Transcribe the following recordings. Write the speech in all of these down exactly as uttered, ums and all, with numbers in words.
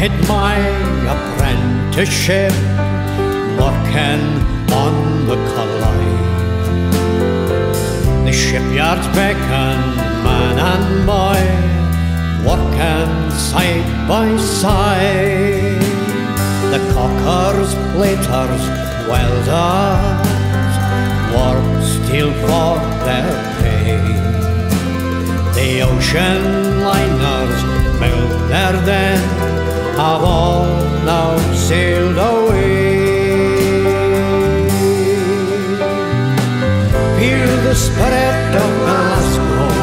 started my apprenticeship working on the Clyde. The shipyards beckoned man and boy, working side by side. The caulkers, platers, welders worked steel for their pay. The ocean liners built there then have all now sailed away. Feel the spirit of Glasgow,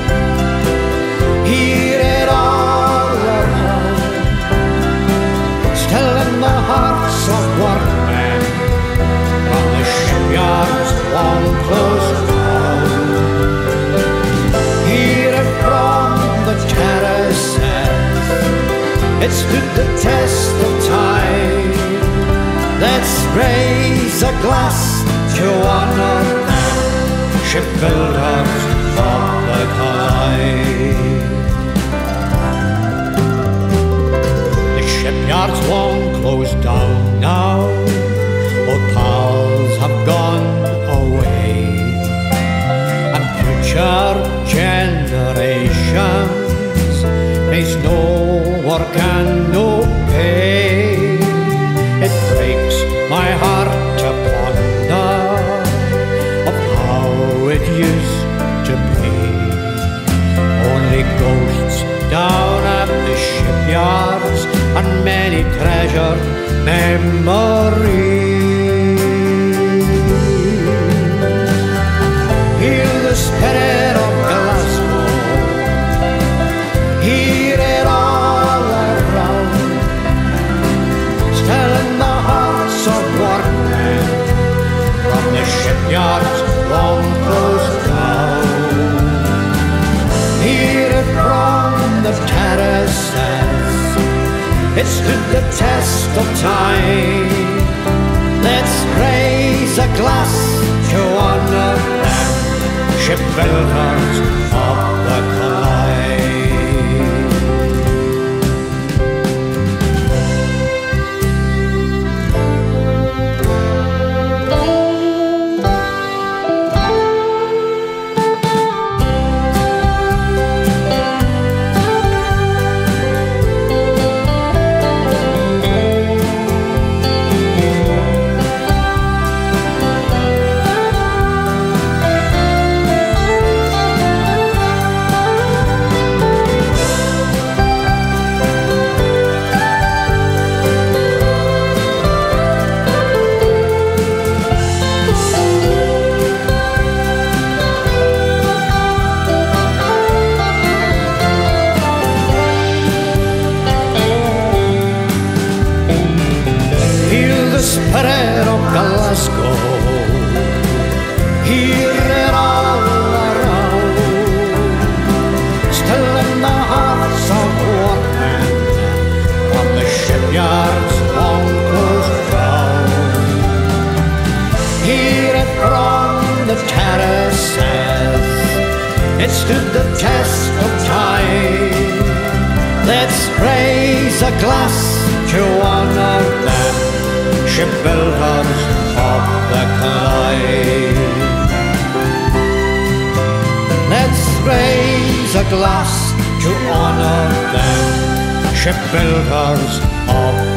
hear it all around, still in the hearts of workmen from the shipyards long closed down. Hear it from the terraces, it stood the test of time. Let's raise a glass to honour them, shipbuilders of the Clyde. The shipyards long closed down now, hotels have gone away, and future generations face no work and no pay. It breaks my heart to ponder of how it used to be. Only ghosts down at the shipyards and many treasured memories. Feel the spirit of Glasgow, hear it all around, still in the hearts of workmen from the shipyards long closed down. Hear it from the terraces, it stood the test of time. Let's raise a glass to honour them, shipbuilders of the Clyde. Spirit of Glasgow, hear it all around, still in the hearts of workmen from the shipyards long closed down. Hear it from the terraces, it stood the test of time. Let's raise a glass to honour them, shipbuilders of the Clyde. Let's raise a glass to honour them, shipbuilders of